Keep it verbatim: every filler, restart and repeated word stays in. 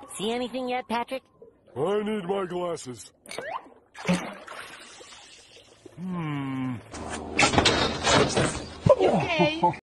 See anything yet, Patrick? I need my glasses. Hmm. Okay.